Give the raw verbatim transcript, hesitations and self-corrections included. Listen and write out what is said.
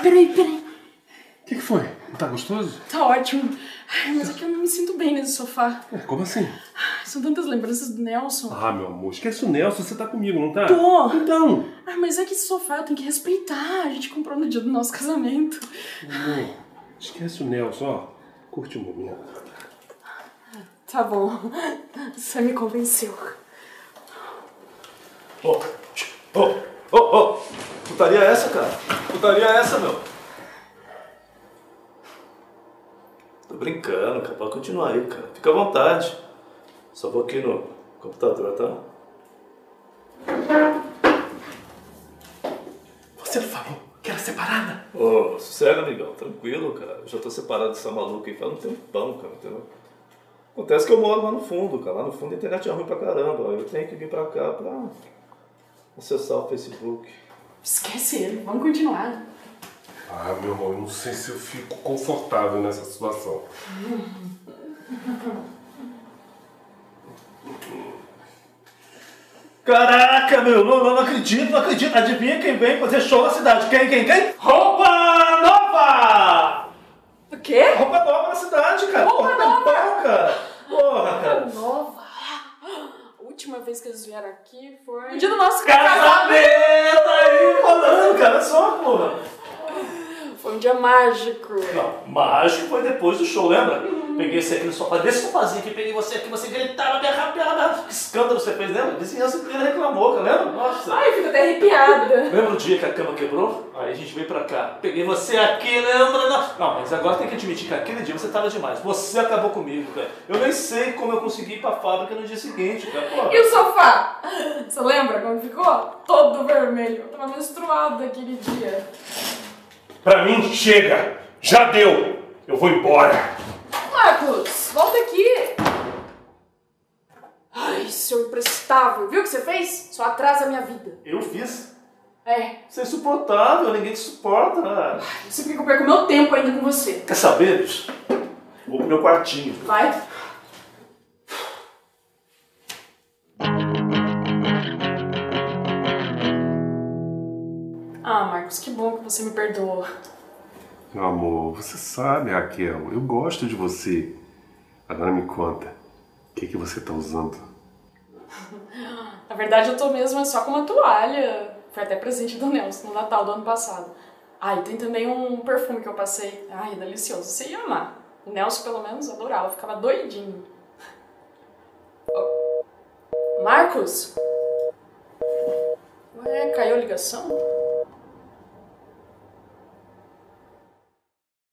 peraí, peraí. O que, que foi? Não tá gostoso? Tá ótimo. Ai, mas é que eu não me sinto bem nesse sofá. É, como assim? São tantas lembranças do Nelson. Ah, meu amor, esquece o Nelson, você tá comigo, não tá? Tô! Então! Ah, mas é que esse sofá eu tenho que respeitar. A gente comprou no dia do nosso casamento. Amor, esquece o Nelson, ó. Curte o momento. Tá bom. Você me convenceu. Ô, ô, ô, ô! Putaria é essa, cara? Putaria é essa, meu? Tô brincando, cara. Pode continuar aí, cara. Fica à vontade. Só vou aqui no computador, tá? Você não falou que era separada? Ô, sossega, amigão. Tranquilo, cara. Eu já tô separado dessa maluca aí faz um tempão, cara, entendeu? Acontece que eu moro lá no fundo, cara. Lá no fundo a internet é ruim pra caramba. Eu tenho que vir pra cá pra acessar o Facebook. Esquece ele. Vamos continuar. Ah, meu amor, eu não sei se eu fico confortável nessa situação. Caraca, meu, não, não, não acredito, não acredito. Adivinha quem vem fazer show na cidade? Quem, quem, quem? Roupa nova! O quê? Roupa nova na cidade, cara. Roupa Porra, nova? Pau, cara. Porra, cara. Nova. A última vez que eles vieram aqui foi no dia do nosso Casamento aí, falando, cara, só, porra. Foi um dia mágico. Não, mágico foi depois do show, lembra? Peguei você aqui no sofá, desse sofazinho aqui, peguei você aqui, você gritava, berrava, berrava. Que escândalo você fez, lembra? A vizinhança inteira reclamou, cara, lembra? Nossa. Ai, eu fico até arrepiada. Lembra o dia que a cama quebrou? Aí a gente veio pra cá. Peguei você aqui, lembra? Não, não, mas agora tem que admitir que aquele dia você tava demais. Você acabou comigo, cara. Eu nem sei como eu consegui ir pra fábrica no dia seguinte, cara. Pô. E o sofá? Você lembra como ficou? Todo vermelho. Eu tava menstruada aquele dia. Pra mim, chega! Já deu! Eu vou embora! Marcos, volta aqui. Ai, seu imprestável. Viu o que você fez? Só atrasa a minha vida. Eu fiz? É. Você é insuportável, ninguém te suporta. Né? Não sei porque eu perco meu tempo ainda com você. Quer saber, bicho? Vou pro meu quartinho. Vai. Ah, Marcos, que bom que você me perdoou. Meu amor, você sabe, Raquel, eu gosto de você. Agora me conta, o que, que você tá usando? Na verdade, eu tô mesmo só com uma toalha. Foi até presente do Nelson no Natal do ano passado. Ah, e tem também um perfume que eu passei. Ai, é delicioso. Você ia amar. O Nelson, pelo menos, adorava. Ficava doidinho. Oh. Marcos? Ué, caiu a ligação?